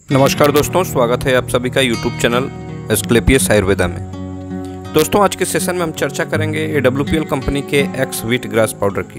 नमस्कार दोस्तों, स्वागत है आप सभी का YouTube चैनल एस्क्लेपियस आयुर्वेदा में। दोस्तों, आज के सेशन में हम चर्चा करेंगे AWPL कंपनी के एक्स व्हीट ग्रास पाउडर की।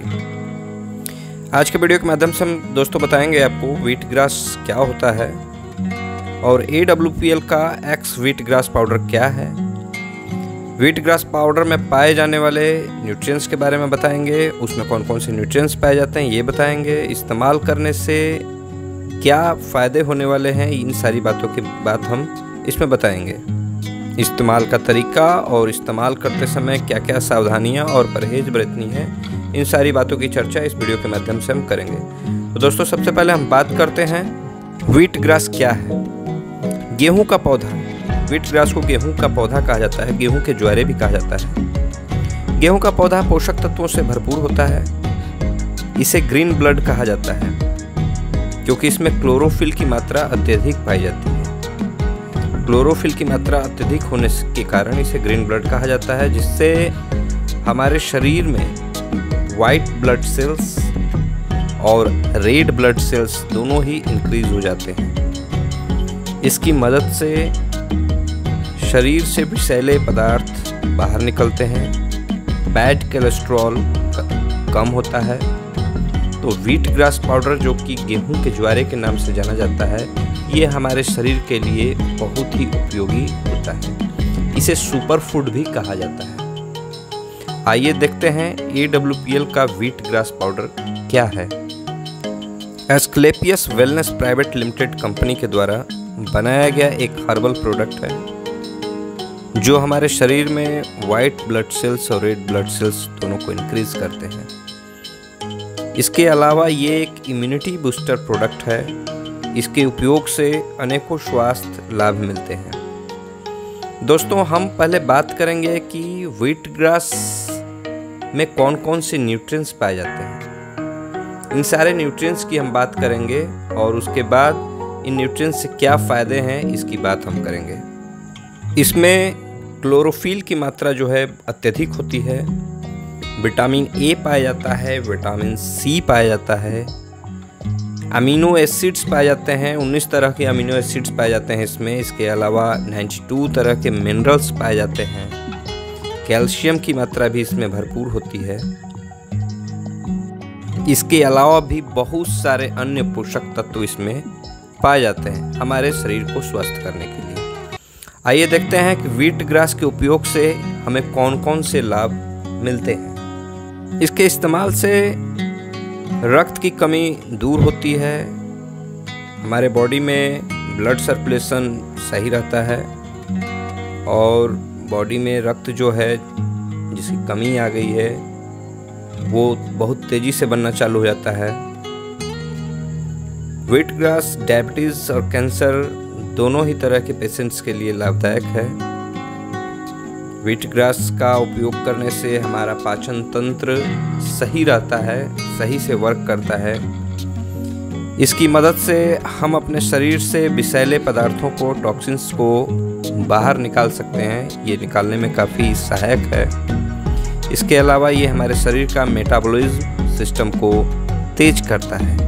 आज के वीडियो के माध्यम से हम दोस्तों बताएंगे आपको व्हीट ग्रास क्या होता है और AWPL का एक्स व्हीट ग्रास पाउडर क्या है। व्हीट ग्रास पाउडर में पाए जाने वाले न्यूट्रिएंट्स के बारे में बताएंगे, उसमें कौन कौन से न्यूट्रिएंट्स पाए जाते हैं ये बताएंगे, इस्तेमाल करने से क्या फ़ायदे होने वाले हैं, इन सारी बातों की बात हम इसमें बताएंगे। इस्तेमाल का तरीका और इस्तेमाल करते समय क्या क्या सावधानियां और परहेज बरतनी है, इन सारी बातों की चर्चा इस वीडियो के माध्यम से हम करेंगे। तो दोस्तों, सबसे पहले हम बात करते हैं व्हीट ग्रास क्या है। गेहूं का पौधा, व्हीट ग्रास को गेहूं का पौधा कहा जाता है, गेहूं के ज्वारे भी कहा जाता है। गेहूं का पौधा पोषक तत्वों से भरपूर होता है। इसे ग्रीन ब्लड कहा जाता है क्योंकि इसमें क्लोरोफिल की मात्रा अत्यधिक पाई जाती है। क्लोरोफिल की मात्रा अत्यधिक होने के कारण इसे ग्रीन ब्लड कहा जाता है, जिससे हमारे शरीर में वाइट ब्लड सेल्स और रेड ब्लड सेल्स दोनों ही इंक्रीज हो जाते हैं। इसकी मदद से शरीर से विषैले पदार्थ बाहर निकलते हैं, बैड कोलेस्ट्रॉल कम होता है। तो व्हीट ग्रास पाउडर, जो कि गेहूं के ज्वारे के नाम से जाना जाता है, ये हमारे शरीर के लिए बहुत ही उपयोगी होता है। इसे सुपर फूड भी कहा जाता है। आइए देखते हैं AWPL का व्हीट ग्रास पाउडर क्या है। Asclepius wellness private limited company के द्वारा बनाया गया एक हर्बल प्रोडक्ट है जो हमारे शरीर में वाइट ब्लड सेल्स और रेड ब्लड सेल्स दोनों को इंक्रीज करते हैं। इसके अलावा ये एक इम्यूनिटी बूस्टर प्रोडक्ट है। इसके उपयोग से अनेकों स्वास्थ्य लाभ मिलते हैं। दोस्तों, हम पहले बात करेंगे कि व्हीट ग्रास में कौन कौन से न्यूट्रिएंट्स पाए जाते हैं। इन सारे न्यूट्रिएंट्स की हम बात करेंगे और उसके बाद इन न्यूट्रिएंट्स से क्या फ़ायदे हैं इसकी बात हम करेंगे। इसमें क्लोरोफिल की मात्रा जो है अत्यधिक होती है। विटामिन ए पाया जाता है, विटामिन सी पाया जाता है, अमीनो एसिड्स पाए जाते हैं। 19 तरह के अमीनो एसिड्स पाए जाते हैं इसमें। इसके अलावा 92 तरह के मिनरल्स पाए जाते हैं। कैल्शियम की मात्रा भी इसमें भरपूर होती है। इसके अलावा भी बहुत सारे अन्य पोषक तत्व इसमें पाए जाते हैं हमारे शरीर को स्वस्थ करने के लिए। आइए देखते हैं कि व्हीट ग्रास के उपयोग से हमें कौन कौन से लाभ मिलते हैं। इसके इस्तेमाल से रक्त की कमी दूर होती है, हमारे बॉडी में ब्लड सर्कुलेशन सही रहता है और बॉडी में रक्त जो है जिसकी कमी आ गई है वो बहुत तेज़ी से बनना चालू हो जाता है। व्हीट ग्रास डायबिटीज़ और कैंसर दोनों ही तरह के पेशेंट्स के लिए लाभदायक है। व्हीट ग्रास का उपयोग करने से हमारा पाचन तंत्र सही रहता है, सही से वर्क करता है। इसकी मदद से हम अपने शरीर से विषैले पदार्थों को, टॉक्सिन्स को बाहर निकाल सकते हैं। ये निकालने में काफ़ी सहायक है। इसके अलावा ये हमारे शरीर का मेटाबॉलिज्म सिस्टम को तेज करता है।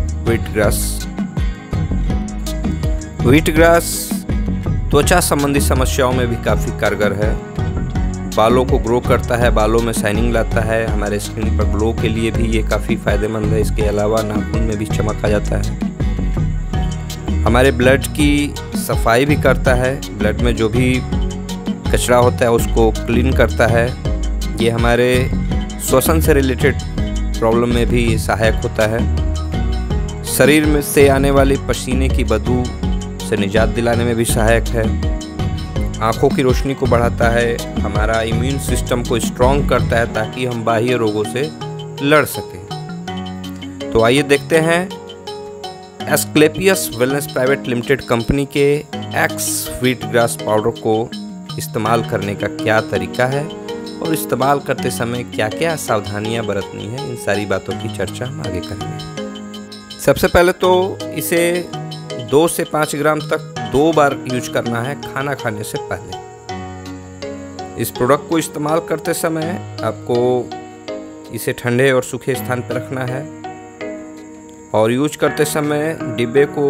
व्हीट ग्रास त्वचा संबंधी समस्याओं में भी काफ़ी कारगर है। बालों को ग्रो करता है, बालों में शाइनिंग लाता है, हमारे स्किन पर ग्लो के लिए भी ये काफ़ी फ़ायदेमंद है। इसके अलावा नाखून में भी चमक आ जाता है। हमारे ब्लड की सफाई भी करता है, ब्लड में जो भी कचरा होता है उसको क्लीन करता है। ये हमारे श्वसन से रिलेटेड प्रॉब्लम में भी ये सहायक होता है। शरीर में से आने वाली पसीने की बदबू से निजात दिलाने में भी सहायक है। आँखों की रोशनी को बढ़ाता है, हमारा इम्यून सिस्टम को स्ट्रॉन्ग करता है ताकि हम बाह्य रोगों से लड़ सकें। तो आइए देखते हैं Asclepius wellness private limited company के एक्स व्हीट ग्रास पाउडर को इस्तेमाल करने का क्या तरीका है और इस्तेमाल करते समय क्या क्या सावधानियां बरतनी है। इन सारी बातों की चर्चा हम आगे करेंगे। सबसे पहले तो इसे 2 से 5 ग्राम तक 2 बार यूज करना है खाना खाने से पहले। इस प्रोडक्ट को इस्तेमाल करते समय आपको इसे ठंडे और सूखे स्थान पर रखना है और यूज करते समय डिब्बे को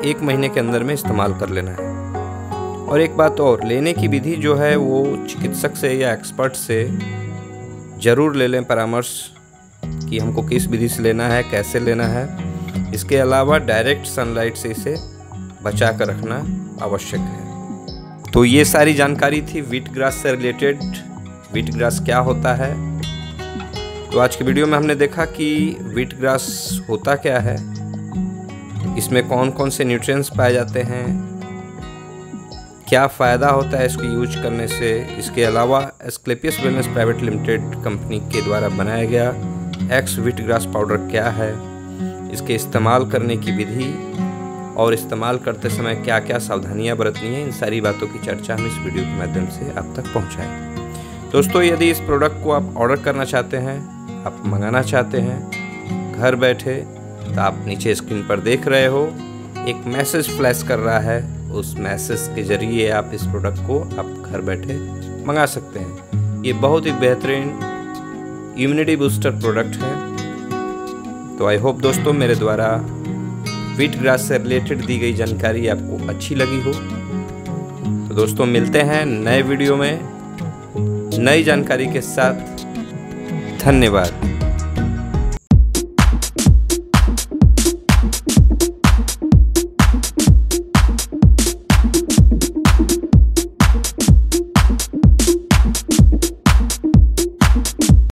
1 महीने के अंदर में इस्तेमाल कर लेना है। और एक बात और, लेने की विधि जो है वो चिकित्सक से या एक्सपर्ट से ज़रूर ले लें परामर्श कि हमको किस विधि से लेना है, कैसे लेना है। इसके अलावा डायरेक्ट सनलाइट से इसे बचा कर रखना आवश्यक है। तो ये सारी जानकारी थी वीट ग्रास से रिलेटेड। वीट ग्रास क्या होता है, तो आज की वीडियो में हमने देखा कि वीट ग्रास होता क्या है, इसमें कौन कौन से न्यूट्रिएंट्स पाए जाते हैं, क्या फ़ायदा होता है इसको यूज करने से। इसके अलावा Asclepius wellness private limited company के द्वारा बनाया गया एक्स वीट ग्रास पाउडर क्या है, इसके इस्तेमाल करने की विधि और इस्तेमाल करते समय क्या क्या सावधानियां बरतनी है, इन सारी बातों की चर्चा हम इस वीडियो के माध्यम से आप तक पहुंचाएं। दोस्तों, यदि इस प्रोडक्ट को आप ऑर्डर करना चाहते हैं, आप मंगाना चाहते हैं घर बैठे, तो आप नीचे स्क्रीन पर देख रहे हो एक मैसेज फ्लैश कर रहा है। उस मैसेज के जरिए आप इस प्रोडक्ट को आप घर बैठे मंगा सकते हैं। ये बहुत ही बेहतरीन इम्यूनिटी बूस्टर प्रोडक्ट है। तो आई होप दोस्तों मेरे द्वारा वीट ग्रास से रिलेटेड दी गई जानकारी आपको अच्छी लगी हो। तो दोस्तों, मिलते हैं नए वीडियो में नई जानकारी के साथ। धन्यवाद।